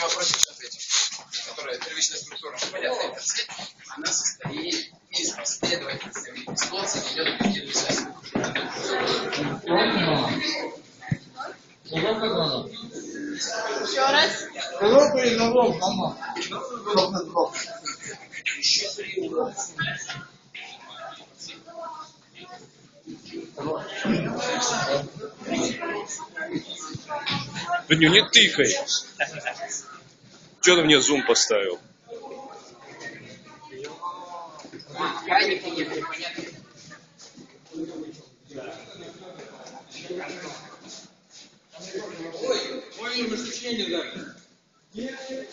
вопрос сейчас ответим. Которая первичная структура понятная цель, она состоит из последовательности число, соединенных в единую связь. Еще раз. Еще 3 угла. Да не тыкай. Че ты мне зум поставил? Крайники не были понятны. Ой, мы сочинение дали.